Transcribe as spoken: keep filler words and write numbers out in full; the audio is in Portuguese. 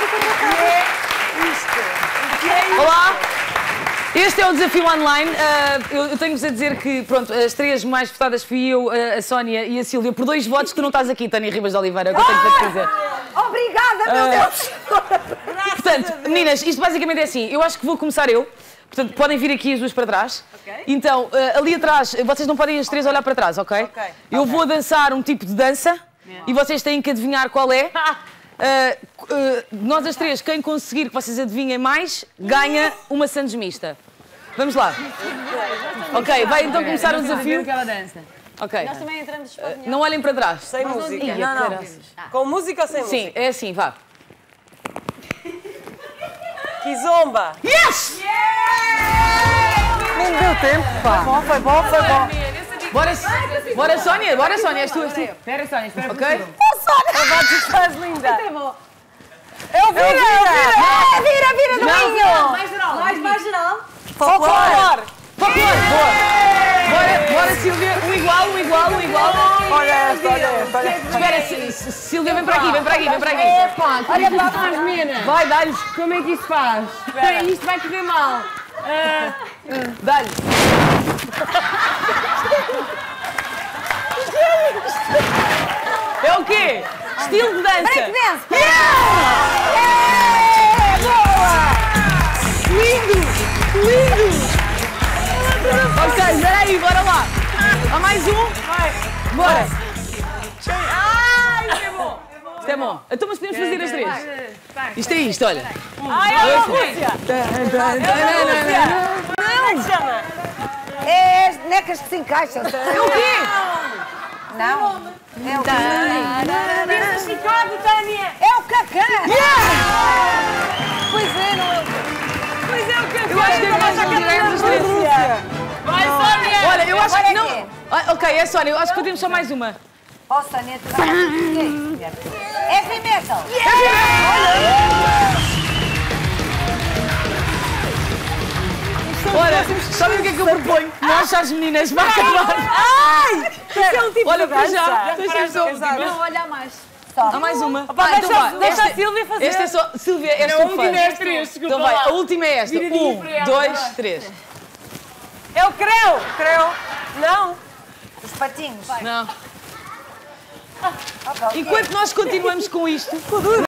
Olá! Este é o desafio online. Uh, eu, eu tenho-vos a dizer que, pronto, as três mais votadas fui eu, a Sónia e a Sílvia, por dois votos que tu não estás aqui, Tânia Ribas de Oliveira, é o que eu tenho para te dizer. Obrigada, meu Uh, Deus! Portanto, meninas, isto basicamente é assim. Eu acho que vou começar eu. Portanto, podem vir aqui as duas para trás. Okay. Então, uh, ali atrás, vocês não podem as três olhar para trás, ok? Ok. Eu Ok. vou dançar um tipo de dança e vocês têm que adivinhar qual é. Uh, uh, nós as três, quem conseguir que vocês adivinhem mais, ganha uma sandes mista. Vamos lá. Ok, vai então começar o desafio. Ok. Nós também entramos Uh, não olhem para trás. Sem música. Ia, Não, não. caraças. Com música ou sem Sim, música? é assim, vá. Kizomba. Yes! Nem deu tempo, pá. Bom, foi bom, foi bom. Bora, bora Sónia, bora Sónia, és tu, és tu. Espera, Sónia, espera. Ok? Agora tu estás linda. Eu vira, eu vira! É, vira, vira, Domingo! Mais geral. Mais, mais geral. Folclore. Folclore, boa! Bora, bora Sílvia, um igual, um igual, um igual. Olha esta, olha esta, olha esta. Espera, S- S- Sílvia, vem para aqui, vem para aqui, vem para aqui. Epá, olha para trás, mena. Vai, dá-lhe, Como é que isso faz? Espera, isto vai correr mal. dá-lhe. É o quê? Estilo de dança. Break dance! Lindo! Lindo! Ok, peraí, bora lá. Há mais um? Vai. Bora. Ai, que bom. Isto é bom. Então, mas podemos fazer as três. Isto é isto, olha. Ai, é a Rússia. Como é que chama? É as bonecas que se encaixam. É o quê? Não? É o quê? Pensa Chicote, Tânia. É o cacã! Pois é, não é o quê? Pois é o quê? Eu acho que é mais um direto das três. Vai, Sónia. Olha, eu acho que Agora é não. quê? Ah, ok, é Sónia, eu acho que podemos só mais uma. Ó, Sónia, tu vai... Heavy metal! Olha, sabem o que é que eu proponho? Nós, as meninas, vai acabar. Ai! Isso é um tipo Olha, de para dança. já. Deixa-me só. Exato. Não, olha mais. Há mais uma. Opa, Ah, então deixa- vá. deixa a Esta- Sílvia fazer. Esta é só. Sílvia, és tu que faz. Então vai, a última é esta. Um, dois, três. É o creu. Creu. Não. Os patinhos. Não. Ok, ok. Enquanto nós continuamos com isto,